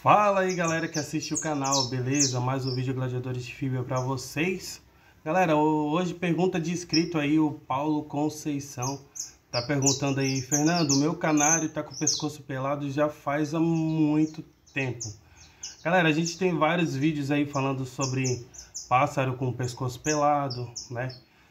Fala aí galera que assiste o canal, beleza? Mais um vídeo Gladiadores de Fibra pra vocês. Galera, hoje pergunta de inscrito aí, o Paulo Conceição tá perguntando aí: Fernando, o meu canário tá com o pescoço pelado já faz há muito tempo. Galera, a gente tem vários vídeos aí falando sobre pássaro com o pescoço pelado, né?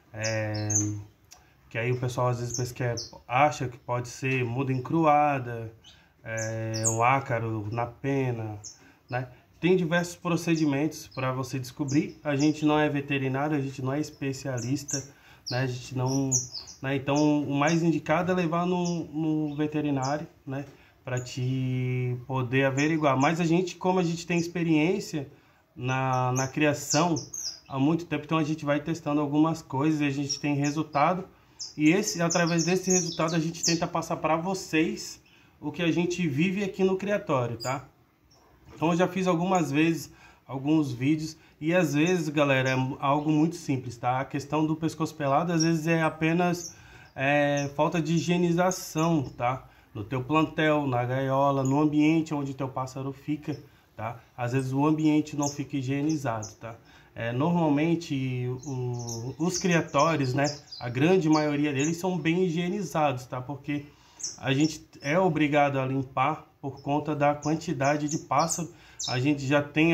Que aí o pessoal às vezes acha que pode ser muda encruada, o ácaro na pena, né? Tem diversos procedimentos para você descobrir. A gente não é veterinário, a gente não é especialista, né? A gente não, né? Então o mais indicado é levar no veterinário, né? Para te poder averiguar. Mas a gente, como a gente tem experiência na criação há muito tempo, então a gente vai testando algumas coisas e a gente tem resultado. E através desse resultado a gente tenta passar para vocês o que a gente vive aqui no criatório, tá? Então eu já fiz algumas vezes alguns vídeos e às vezes, galera, é algo muito simples, tá? A questão do pescoço pelado às vezes é apenas falta de higienização, tá? No teu plantel, na gaiola, no ambiente onde teu pássaro fica, tá? Às vezes o ambiente não fica higienizado, tá? Normalmente os criatórios, né? A grande maioria deles são bem higienizados, tá? Porque a gente é obrigado a limpar por conta da quantidade de pássaro. A gente já tem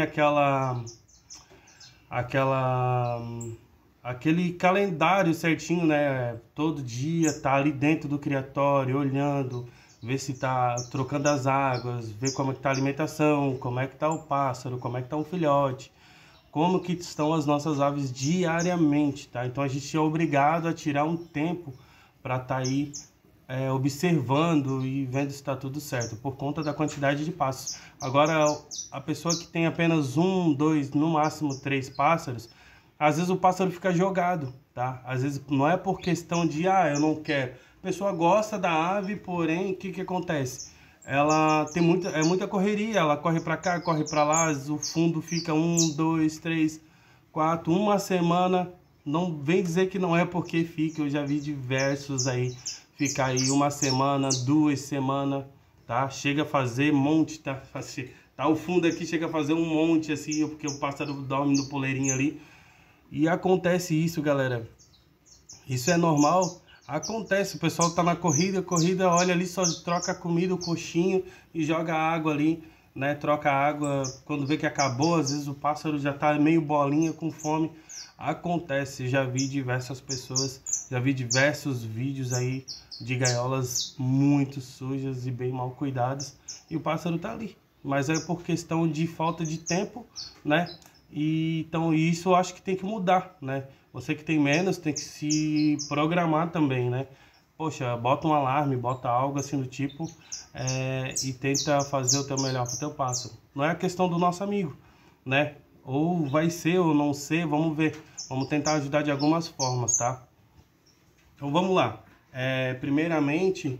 aquele calendário certinho, né? Todo dia tá ali dentro do criatório, olhando, ver se tá trocando as águas, ver como é que tá a alimentação, como é que tá o pássaro, como é que tá um filhote, como que estão as nossas aves diariamente, tá? Então a gente é obrigado a tirar um tempo para estar aí observando e vendo se está tudo certo, por conta da quantidade de pássaros. Agora, a pessoa que tem apenas 1, 2, no máximo 3 pássaros, às vezes o pássaro fica jogado, tá? Às vezes não é por questão de, eu não quero. A pessoa gosta da ave, porém, o que acontece? Ela tem muita correria, ela corre para cá, corre para lá, o fundo fica 1, 2, 3, 4, uma semana. Não vem dizer que não é porque fica, eu já vi diversos aí ficar aí uma semana, 2 semanas, tá? Chega a fazer monte, tá? O fundo aqui chega a fazer um monte assim, porque o pássaro dorme no poleirinho ali. E acontece isso, galera. Isso é normal. Acontece, o pessoal tá na corrida, olha ali, só troca a comida, o coxinho e joga água ali, né? Troca água, quando vê que acabou, às vezes o pássaro já tá meio bolinha, com fome. Acontece, já vi diversas pessoas, já vi diversos vídeos aí de gaiolas muito sujas e bem mal cuidadas e o pássaro tá ali, mas é por questão de falta de tempo, né? E então isso eu acho que tem que mudar, né? Você que tem menos tem que se programar também, né? Poxa, bota um alarme, bota algo assim do tipo, e tenta fazer o teu melhor para o teu pássaro. Não é a questão do nosso amigo, né? Ou vai ser ou não ser, vamos ver. Vamos tentar ajudar de algumas formas, tá? Então vamos lá. Primeiramente,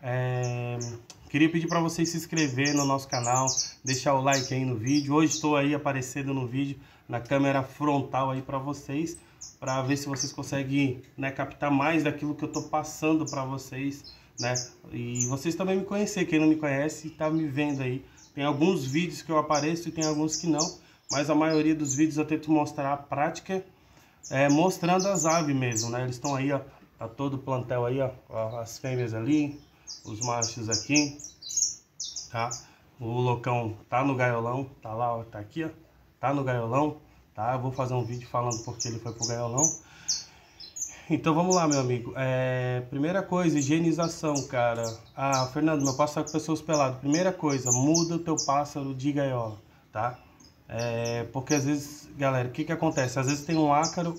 queria pedir para vocês se inscrever no nosso canal, deixar o like aí no vídeo. Hoje estou aí aparecendo no vídeo, na câmera frontal aí para vocês, para ver se vocês conseguem, né, captar mais daquilo que eu estou passando para vocês, né? E vocês também me conhecer, quem não me conhece está me vendo aí. Tem alguns vídeos que eu apareço e tem alguns que não, mas a maioria dos vídeos eu tento mostrar a prática, mostrando as aves mesmo, né? Eles estão aí, ó, tá todo o plantel aí, ó, as fêmeas ali, os machos aqui, tá? O loucão tá no gaiolão, tá lá, ó, tá aqui, ó, tá no gaiolão, tá? Eu vou fazer um vídeo falando porque ele foi pro gaiolão. Então vamos lá, meu amigo. Primeira coisa, higienização, cara. Fernando, meu pássaro com pessoas peladas. Primeira coisa, muda o teu pássaro de gaiola, tá? Porque às vezes, galera, o que acontece? Às vezes tem um ácaro,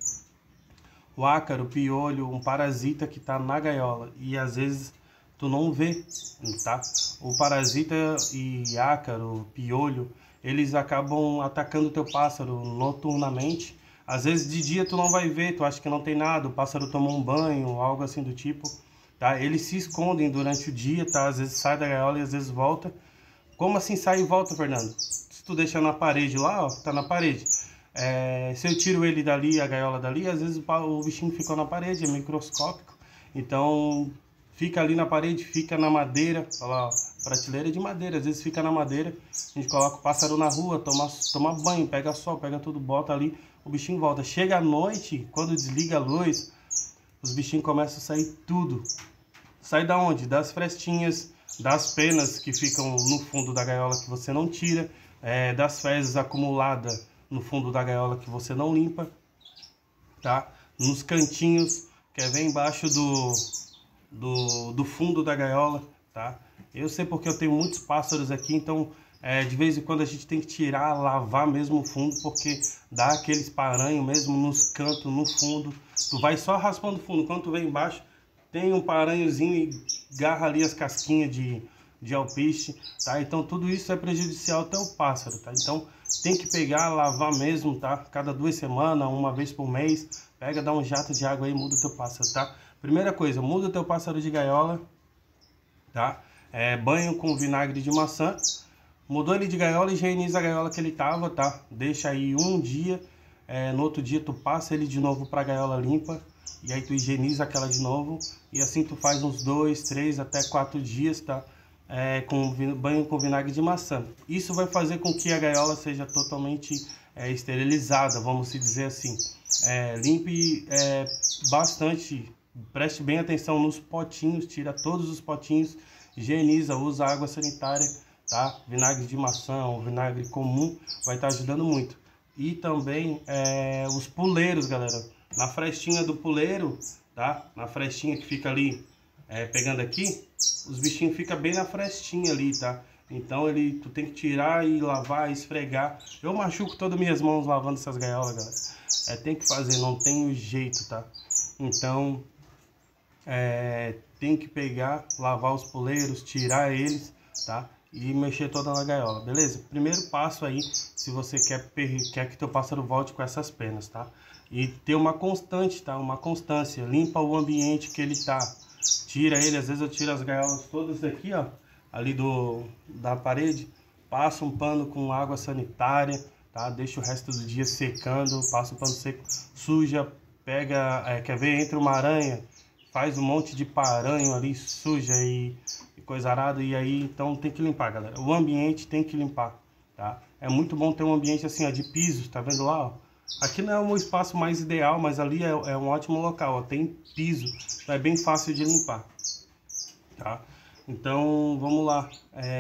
o ácaro, piolho, um parasita que tá na gaiola e às vezes tu não vê, tá? O parasita e ácaro, piolho, eles acabam atacando o teu pássaro noturnamente. Às vezes de dia tu não vai ver, tu acha que não tem nada, o pássaro tomou um banho, algo assim do tipo, tá? Eles se escondem durante o dia, tá? Às vezes sai da gaiola e às vezes volta. Como assim sai e volta, Fernando? Tu deixa na parede lá, ó, tá na parede. Se eu tiro ele dali, a gaiola dali, às vezes o bichinho ficou na parede, é microscópico. Então fica ali na parede, fica na madeira, olha lá, ó, prateleira de madeira, às vezes fica na madeira, a gente coloca o pássaro na rua, toma banho, pega sol, pega tudo, bota ali, o bichinho volta. Chega à noite, quando desliga a luz, os bichinhos começam a sair tudo. Sai da onde? Das frestinhas, das penas que ficam no fundo da gaiola que você não tira, das fezes acumuladas no fundo da gaiola que você não limpa, tá? Nos cantinhos, que é bem embaixo do fundo da gaiola, tá? Eu sei porque eu tenho muitos pássaros aqui, então de vez em quando a gente tem que tirar, lavar mesmo o fundo, porque dá aqueles paranhos mesmo nos cantos, no fundo. Tu vai só raspando o fundo, quando tu vem embaixo, tem um paranhozinho e garra ali as casquinhas de alpiste, tá? Então tudo isso é prejudicial até o pássaro, tá? Então tem que pegar, lavar mesmo, tá? Cada 2 semanas, uma vez por mês, pega, dá um jato de água aí e muda o teu pássaro, tá? Primeira coisa, muda o teu pássaro de gaiola, tá? Banho com vinagre de maçã. Mudou ele de gaiola, higieniza a gaiola que ele tava, tá? Deixa aí um dia, no outro dia tu passa ele de novo pra gaiola limpa, e aí tu higieniza aquela de novo, e assim tu faz uns 2, 3, até 4 dias, tá? Com banho com vinagre de maçã. Isso vai fazer com que a gaiola seja totalmente esterilizada, vamos se dizer assim. Limpe bastante, preste bem atenção nos potinhos, tira todos os potinhos, higieniza, usa água sanitária, tá? Vinagre de maçã ou vinagre comum vai estar ajudando muito. E também os puleiros, galera. Na frestinha do puleiro, tá? Na frestinha que fica ali pegando aqui, os bichinhos ficam bem na frestinha ali, tá? Então tu tem que tirar e lavar, esfregar. Eu machuco todas as minhas mãos lavando essas gaiolas, galera. Tem que fazer, não tem jeito, tá? Então tem que pegar, lavar os puleiros, tirar eles, tá? E mexer toda na gaiola, beleza? Primeiro passo aí, se você quer que teu pássaro volte com essas penas, tá? E ter uma constante, tá? Uma constância. Limpa o ambiente que ele tá. Tira ele, às vezes eu tiro as gaiolas todas daqui, ó, ali da parede, passa um pano com água sanitária, tá? Deixa o resto do dia secando, passa o pano seco, suja, pega, quer ver, entra uma aranha, faz um monte de paranho ali, suja e coisa arada, e aí então tem que limpar, galera. O ambiente tem que limpar, tá? É muito bom ter um ambiente assim, ó, de pisos, tá vendo lá, ó? Aqui não é o espaço mais ideal, mas ali é um ótimo local, ó, tem piso, então é bem fácil de limpar, tá? Então, vamos lá.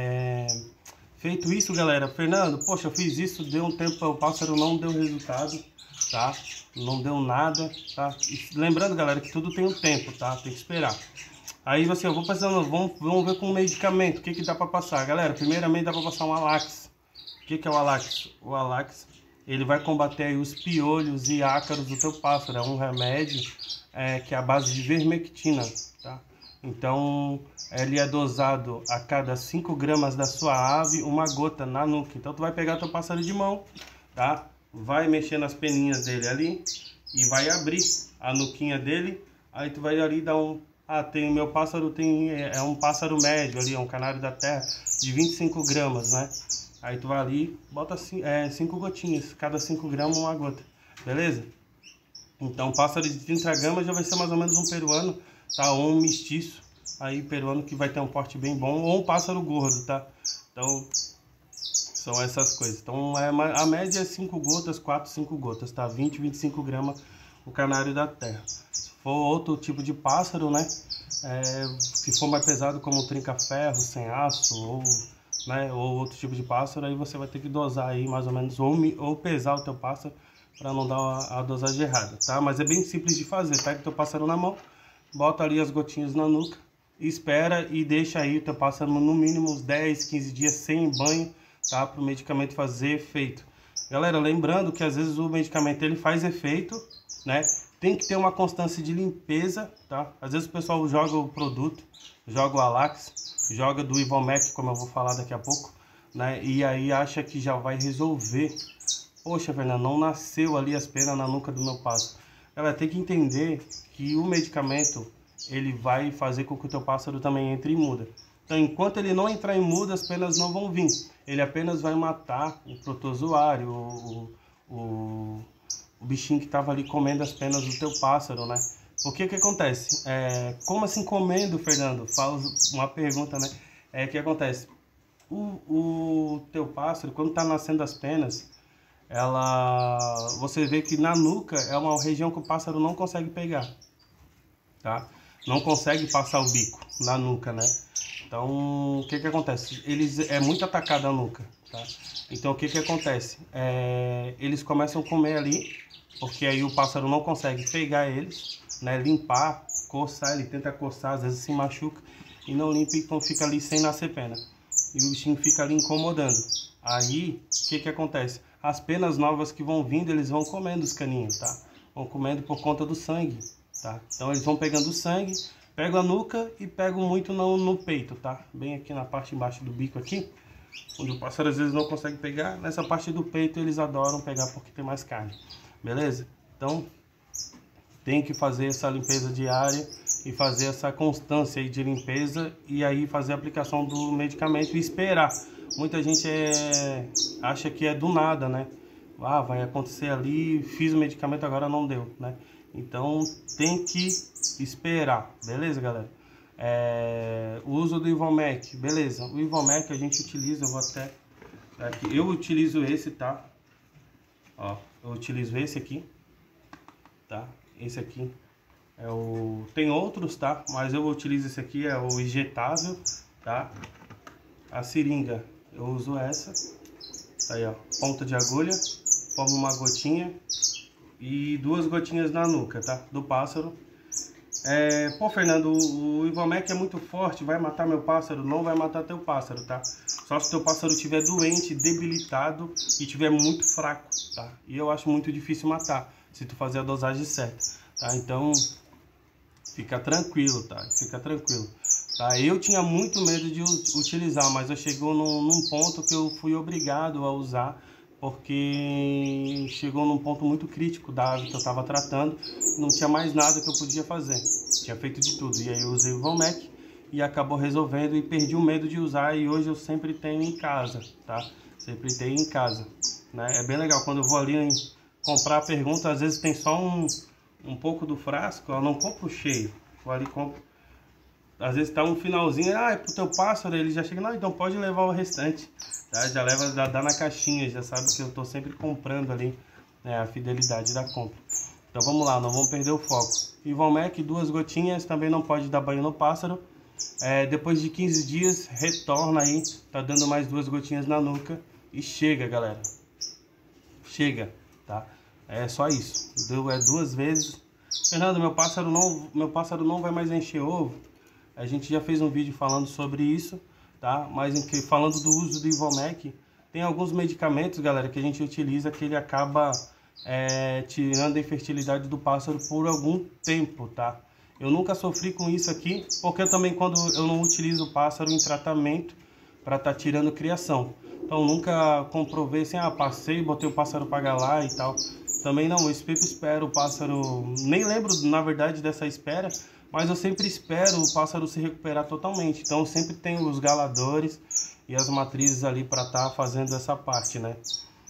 Feito isso, galera, Fernando, poxa, eu fiz isso, deu um tempo, o pássaro não deu resultado, tá? Não deu nada, tá? E lembrando, galera, que tudo tem um tempo, tá? Tem que esperar. Aí eu vou passando, vamos ver com o medicamento, o que dá para passar, galera. Primeiramente dá para passar um Alax. O que é o Alax? O Alax, ele vai combater aí os piolhos e ácaros do teu pássaro. É um remédio que é a base de vermectina, tá? Então, ele é dosado a cada 5 gramas da sua ave, uma gota na nuca. Então, tu vai pegar teu pássaro de mão, tá? Vai mexer nas peninhas dele ali e vai abrir a nuquinha dele. Aí tu vai ali dar um... o meu pássaro é um pássaro médio ali, é um canário da terra de 25 gramas, né? Aí tu vai ali, bota 5 gotinhas, cada 5 gramas uma gota, beleza? Então pássaro de 30 gramas já vai ser mais ou menos um peruano, tá? Ou um mestiço, aí peruano que vai ter um porte bem bom, ou um pássaro gordo, tá? Então são essas coisas. Então a média é 5 gotas, 4, 5 gotas, tá? 20, 25 gramas o canário da terra. Se for outro tipo de pássaro, né? Se for mais pesado como trinca-ferro, sem aço ou outro tipo de pássaro, aí você vai ter que dosar aí mais ou menos, ou pesar o teu pássaro para não dar a dosagem errada, tá? Mas é bem simples de fazer. Pega o teu pássaro na mão, bota ali as gotinhas na nuca, espera e deixa aí o teu pássaro no mínimo uns 10, 15 dias sem banho, tá? Para o medicamento fazer efeito. Galera, lembrando que às vezes o medicamento ele faz efeito, né? Tem que ter uma constância de limpeza, tá? Às vezes o pessoal joga o produto, joga o Alax, joga do Ivomec, como eu vou falar daqui a pouco, né? E aí acha que já vai resolver. Poxa, Fernando, não nasceu ali as penas na nuca do meu pássaro. Ela tem que entender que o medicamento, ele vai fazer com que o teu pássaro também entre em muda. Então, enquanto ele não entrar em muda, as penas não vão vir. Ele apenas vai matar o protozoário, o bichinho que estava ali comendo as penas do teu pássaro, né? O que que acontece? Como assim comendo, Fernando? Fala uma pergunta, né? O que acontece? O teu pássaro, quando está nascendo as penas, você vê que na nuca é uma região que o pássaro não consegue pegar, tá? Não consegue passar o bico na nuca, né? Então, o que que acontece? É muito atacado a nuca, tá? Então, o que que acontece? Eles começam a comer ali, porque aí o pássaro não consegue pegar eles, né? Limpar, coçar, ele tenta coçar, às vezes se machuca e não limpa, então fica ali sem nascer pena. E o bichinho fica ali incomodando. Aí, o que que acontece? As penas novas que vão vindo, eles vão comendo os caninhos, tá? Vão comendo por conta do sangue, tá? Então eles vão pegando o sangue, pegam a nuca e pegam muito no peito, tá? Bem aqui na parte embaixo do bico aqui, onde o pássaro às vezes não consegue pegar. Nessa parte do peito eles adoram pegar porque tem mais carne, beleza? Então tem que fazer essa limpeza diária e fazer essa constância aí de limpeza e aí fazer a aplicação do medicamento e esperar. Muita gente acha que é do nada, né? Ah, vai acontecer ali, fiz o medicamento, agora não deu, né? Então tem que esperar, beleza, galera? O uso do Ivomec, beleza? O Ivomec a gente utiliza, eu vou até aqui, eu utilizo esse, tá? Ó, eu utilizo esse aqui, tá? Esse aqui tem outros, tá? Mas eu utilizo esse aqui, é o injetável, tá? A seringa, eu uso essa, tá aí, ó, ponta de agulha, forma uma gotinha e 2 gotinhas na nuca, tá? Do pássaro. Pô, Fernando, o Ivomec é muito forte, vai matar meu pássaro? Não vai matar teu pássaro, tá? Só se teu pássaro estiver doente, debilitado e estiver muito fraco, tá? E eu acho muito difícil matar, se tu fazer a dosagem certa, tá? Então, fica tranquilo, tá? Fica tranquilo. Tá? Eu tinha muito medo de utilizar, mas eu chegou num ponto que eu fui obrigado a usar, porque chegou num ponto muito crítico da ave que eu estava tratando, não tinha mais nada que eu podia fazer, tinha feito de tudo, e aí eu usei o Ivomec e acabou resolvendo e perdi o medo de usar e hoje eu sempre tenho em casa, tá? Sempre tenho em casa, né? É bem legal, quando eu vou ali comprar a pergunta, às vezes tem só um pouco do frasco, eu não compro cheio, vou ali compro. Às vezes tá um finalzinho, é pro teu pássaro, ele já chega, não, então pode levar o restante, tá? Já leva, já dá na caixinha, já sabe que eu tô sempre comprando ali, né, a fidelidade da compra. Então vamos lá, não vamos perder o foco. Ivomec, 2 gotinhas, também não pode dar banho no pássaro. Depois de 15 dias, retorna aí, tá dando mais 2 gotinhas na nuca e chega, galera. Chega, tá? É só isso, deu 2 vezes. Fernando, meu pássaro não vai mais encher ovo. A gente já fez um vídeo falando sobre isso, tá? Mas falando do uso do Ivomec, tem alguns medicamentos, galera, que a gente utiliza que ele acaba tirando a infertilidade do pássaro por algum tempo, tá? Eu nunca sofri com isso aqui, porque também quando eu não utilizo o pássaro em tratamento para estar tirando criação. Então nunca comprovei assim, passei, botei o pássaro para galar e tal. Também não, eu sempre espero o pássaro, nem lembro na verdade dessa espera, mas eu sempre espero o pássaro se recuperar totalmente. Então eu sempre tenho os galadores e as matrizes ali para estar fazendo essa parte, né?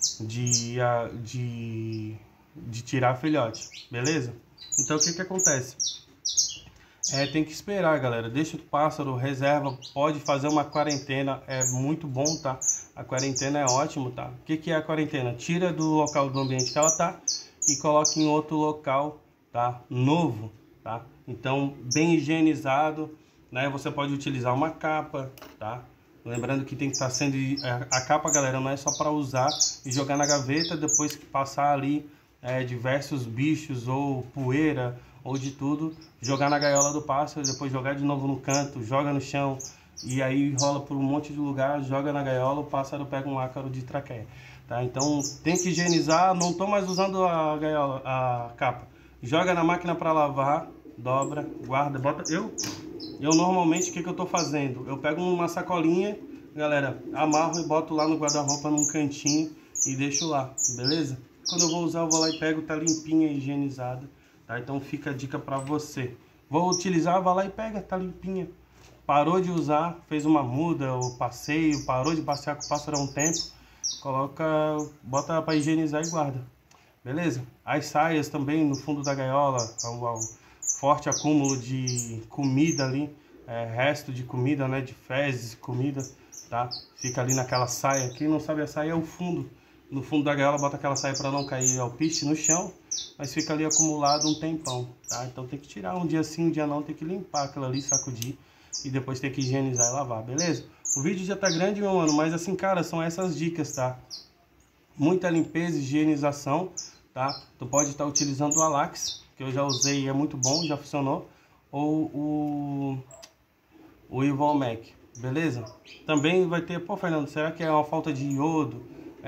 De tirar filhote, beleza? Então o que que acontece? Tem que esperar, galera. Deixa o pássaro, reserva, pode fazer uma quarentena, é muito bom, tá? A quarentena é ótimo, tá? O que que é a quarentena? Tira do local do ambiente que ela tá e coloca em outro local, tá? Novo, tá? Então, bem higienizado, né? Você pode utilizar uma capa, tá? Lembrando que tem que estar sendo... A capa, galera, não é só para usar e jogar na gaveta depois que passar ali diversos bichos ou poeira ou de tudo, jogar na gaiola do pássaro, depois jogar de novo no canto, joga no chão e aí rola por um monte de lugar, joga na gaiola, o pássaro pega um ácaro de traqueia, tá? Então tem que higienizar, não tô mais usando a gaiola, a capa, joga na máquina para lavar, dobra, guarda, bota. Eu normalmente o que eu tô fazendo? Eu pego uma sacolinha, galera, amarro e boto lá no guarda-roupa num cantinho e deixo lá, beleza? Quando eu vou usar, eu vou lá e pego, tá limpinha, higienizada, tá? Então fica a dica para você. Vou utilizar, vai lá e pega, tá limpinha. Parou de usar, fez uma muda, ou passeio, parou de passear com o pássaro há um tempo, bota para higienizar e guarda, beleza? As saias também no fundo da gaiola, ao forte acúmulo de comida ali, resto de comida, né, de fezes, comida, tá? Fica ali naquela saia, quem não sabe a saia é o fundo, no fundo da gaiola bota aquela saia para não cair alpiste no chão, mas fica ali acumulado um tempão, tá? Então tem que tirar um dia sim, um dia não, tem que limpar aquilo ali, sacudir e depois tem que higienizar e lavar, beleza? O vídeo já tá grande, meu mano, mas assim, cara, são essas dicas, tá? Muita limpeza, higienização, tá? Tu pode estar utilizando o Alax, que eu já usei e é muito bom, já funcionou, ou o Ivomec, beleza? Também vai ter, pô, Fernando, será que é uma falta de iodo?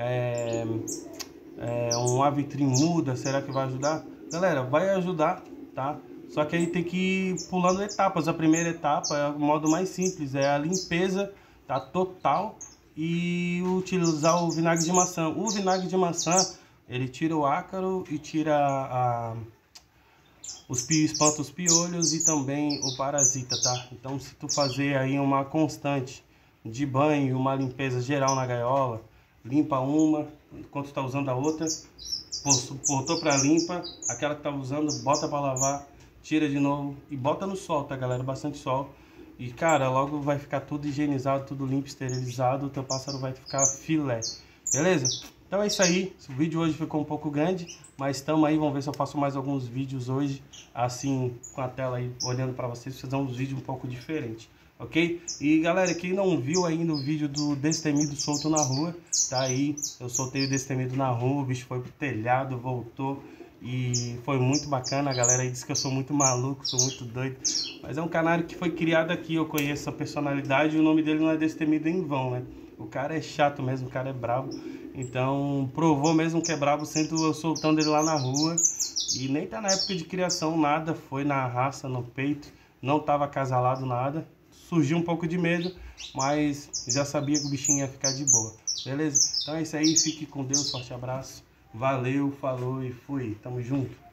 Um Avitrim muda, será que vai ajudar? Galera, vai ajudar, tá? Só que aí tem que ir pulando etapas. A primeira etapa é o modo mais simples, é a limpeza, tá, total, e utilizar o vinagre de maçã. O vinagre de maçã, ele tira o ácaro e tira espanta os piolhos e também o parasita, tá? Então se tu fazer aí uma constante de banho, uma limpeza geral na gaiola, limpa uma, enquanto tá usando a outra, botou para limpa, aquela que tá usando, bota para lavar, tira de novo e bota no sol, tá, galera? Bastante sol. E, cara, logo vai ficar tudo higienizado, tudo limpo, esterilizado, o teu pássaro vai ficar filé, beleza? Então é isso aí, o vídeo hoje ficou um pouco grande, mas estamos aí, vamos ver se eu faço mais alguns vídeos hoje, assim, com a tela aí, olhando para vocês, fazer uns vídeos um pouco diferentes, ok? E galera, quem não viu ainda o vídeo do Destemido solto na rua, tá aí, eu soltei o Destemido na rua, o bicho foi pro telhado, voltou, e foi muito bacana. A galera aí disse que eu sou muito maluco, sou muito doido, mas é um canário que foi criado aqui, eu conheço a personalidade e o nome dele não é Destemido em vão, né? O cara é chato mesmo, o cara é bravo, então provou mesmo que é bravo sendo eu soltando ele lá na rua, e nem tá na época de criação nada, foi na raça, no peito, não tava acasalado nada, surgiu um pouco de medo, mas já sabia que o bichinho ia ficar de boa, beleza? Então é isso aí, fique com Deus, forte abraço. Valeu, falou e fui. Tamo junto.